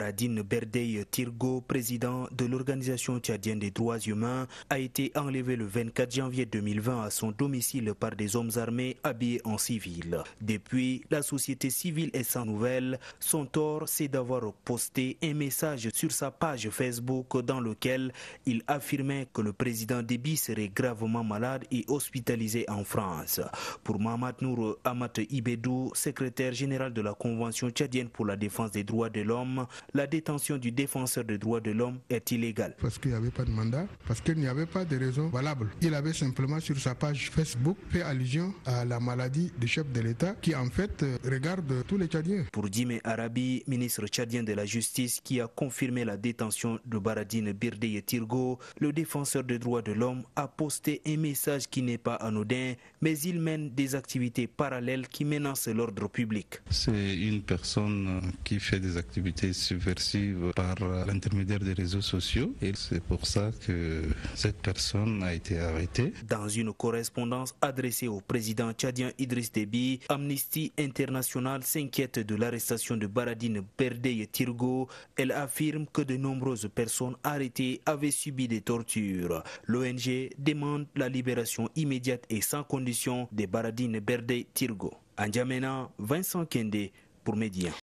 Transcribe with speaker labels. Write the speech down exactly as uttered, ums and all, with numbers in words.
Speaker 1: Baradine Berdeye Tirgo, président de l'Organisation tchadienne des droits humains, a été enlevé le vingt-quatre janvier deux mille vingt à son domicile par des hommes armés habillés en civil. Depuis, la société civile est sans nouvelles. Son tort, c'est d'avoir posté un message sur sa page Facebook dans lequel il affirmait que le président Déby serait gravement malade et hospitalisé en France. Pour Mohamed Nour Amat Ibedou, secrétaire général de la Convention tchadienne pour la défense des droits de l'homme, la détention du défenseur des droits de l'homme est illégale.
Speaker 2: Parce qu'il n'y avait pas de mandat, parce qu'il n'y avait pas de raison valable. Il avait simplement sur sa page Facebook fait allusion à la maladie du chef de l'État qui en fait regarde tous les Tchadiens.
Speaker 1: Pour Djimé Arabi, ministre tchadien de la Justice, qui a confirmé la détention de Baradine Berdeye Tirgo, le défenseur des droits de l'homme a posté un message qui n'est pas anodin, mais il mène des activités parallèles qui menacent l'ordre public.
Speaker 3: C'est une personne qui fait des activités subversives par l'intermédiaire des réseaux sociaux et c'est pour ça que cette personne a été arrêtée.
Speaker 1: Dans une correspondance adressée au président tchadien Idriss Déby, Amnesty International s'inquiète de l'arrestation de Baradine Berdeye Tirgo. Elle affirme que de nombreuses personnes arrêtées avaient subi des tortures. L'O N G demande la libération immédiate et sans condition de Baradine Berdeye Tirgo. En N'Djamena, Vincent Kende pour Média.